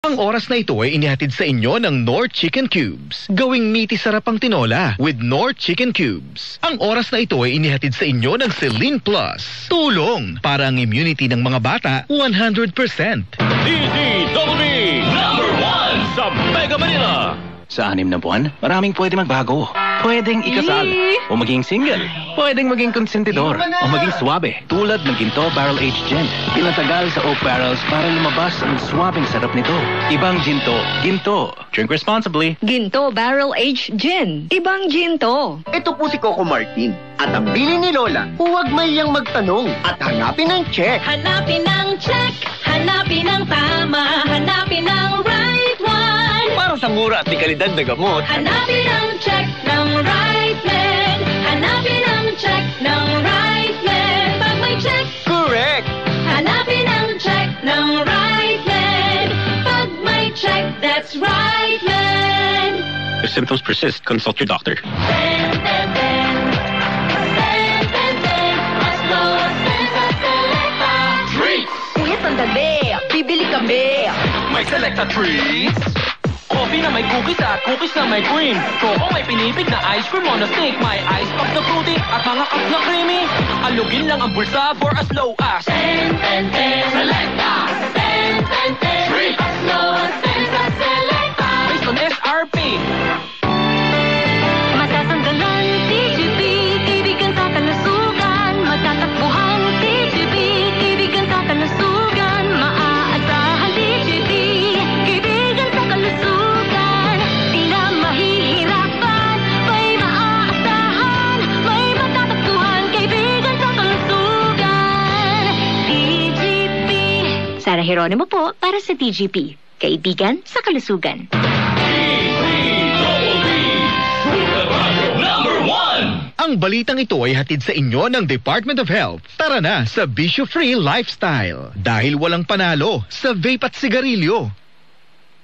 Ang oras na ito ay inihatid sa inyo ng Knorr Chicken Cubes. Gawing meaty sarap ang tinola with Knorr Chicken Cubes. Ang oras na ito ay inihatid sa inyo ng Celine Plus. Tulong para ang immunity ng mga bata 100%. DZBB number 1 sa Mega Manila. Sa 6 na buwan, maraming pwede magbago. Pwedeng ikasal, o maging single. Pwedeng maging konsentidor, o maging swabe. Tulad ng Ginto Barrel-Aged Gin. Pinatagal sa oak barrels para lumabas ang swabing sarap nito. Ibang Ginto, Ginto. Drink responsibly. Ginto Barrel-Aged Gin. Ibang Ginto. Ito po si Coco Martin. At ang bili ni Lola, huwag mayang magtanong at hanapin ang check. Hanapin ang check, hanapin ang tama, hanapin ang right one. Para sa mura at di kalidad na gamot, Hanapin ang check ng RiteMed. Hanapin ang check ng RiteMed. Pag may check, correct! hanapin ang check ng RiteMed. Pag may check, that's RiteMed. If symptoms persist, consult your doctor. Ten, ten, ten. Ten, ten, ten. Mas low as ten sa Selecta Treats. Kuya, sandali. Bibili kami. May Selecta Treats. Coffee na may cookies at cookies na may cream. Coco may pinipig na ice cream on a stick. May ice pop na fruity at mga cups na creamy. Alugin lang ang bulsa for as low as 10, 10, 10. Selecta. 10, 10, 10. Treats. As low as 10 sa Selecta. based on SRP. Matatanggalan, DZB, kaibigan sa kalusugan. Matatakbuhan, DZB, kaibigan sa kalusugan. Maaasahan, DZB, kaibigan sa kalusugan. Di na mahihirapan, may maaasahan. May matatakbuhan, kaibigan sa kalusugan. DZB. Sarah Geronimo po para sa DZB. Kaibigan sa kalusugan. Ang balitang ito ay hatid sa inyo ng Department of Health. Tara na sa Bisyo-Free Lifestyle. Dahil walang panalo sa vape at sigarilyo.